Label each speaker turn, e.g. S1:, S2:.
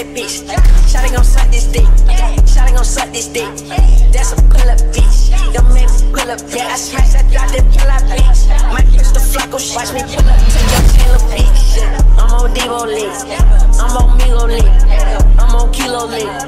S1: that bitch. Shawty gon' suck this dick. Shawty gon' suck this dick. That's a pull-up bitch. Don't make me pull up, yeah. I smash that drop, that pull-up bitch. My crystal flocko shit. Watch me pull up, take your tail bitch. I'm on Devo lit. I'm on Migo lit. I'm on Kilo lit.